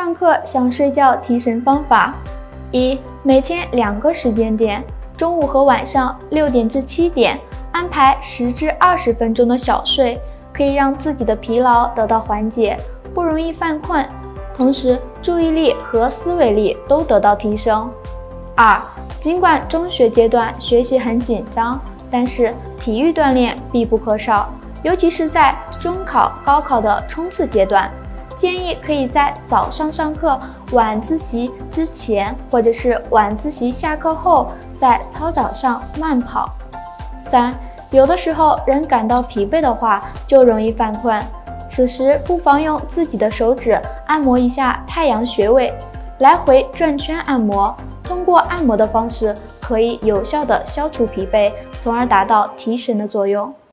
上课想睡觉提神方法：一、每天2个时间点，中午和晚上6点至7点，安排10至20分钟的小睡，可以让自己的疲劳得到缓解，不容易犯困，同时注意力和思维力都得到提升。2、尽管中学阶段学习很紧张，但是体育锻炼必不可少，尤其是在中考、高考的冲刺阶段，建议可以在早上上课、晚自习之前，或者是晚自习下课后，在操场上慢跑。3、有的时候人感到疲惫的话，就容易犯困，此时不妨用自己的手指按摩一下太阳穴位，来回转圈按摩。通过按摩的方式，可以有效地消除疲惫，从而达到提神的作用。